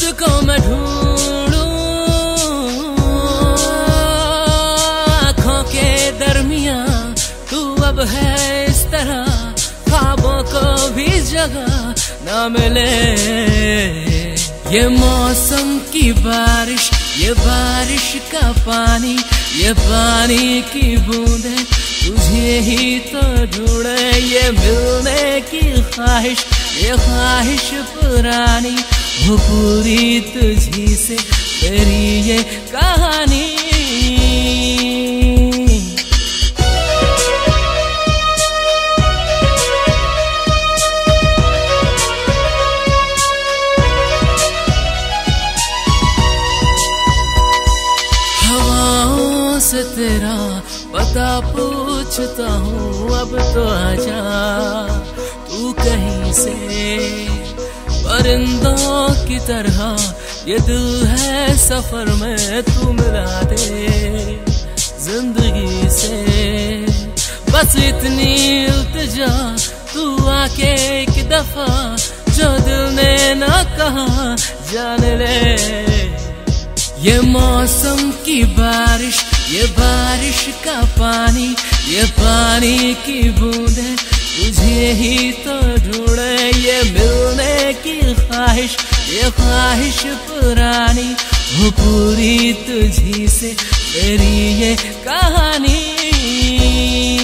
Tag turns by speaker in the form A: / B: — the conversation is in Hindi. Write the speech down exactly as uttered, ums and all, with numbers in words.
A: खुद को मैं ढूंढूं आँखों के दरमियां, तू अब है इस तरह ख्वाबों को भी जगह न मिले। ये मौसम की बारिश, ये बारिश का पानी, ये पानी की बूंदे तुझे ही तो ढूंढे। ये मिलने की ख्वाहिश, ये ख्वाहिश पुरानी हो पूरी तुझी से तेरी ये कहानी। हवाओं से तेरा पता पूछता हूँ, अब तो आजा तू कहीं से। परिंदों की तरह ये दिल है सफर में, तू मिला दे जिंदगी से। बस इतनी इल्तिजा तू आके एक दफा, जो दिल ने ना कहा जान ले। ये मौसम की बारिश, ये बारिश का पानी, ये पानी की बूंदे तुझे ही तो ढूंढे। ये मिलने की ख्वाहिश, ये ख्वाहिश पुरानी हो पूरी तुझी से तेरी ये कहानी।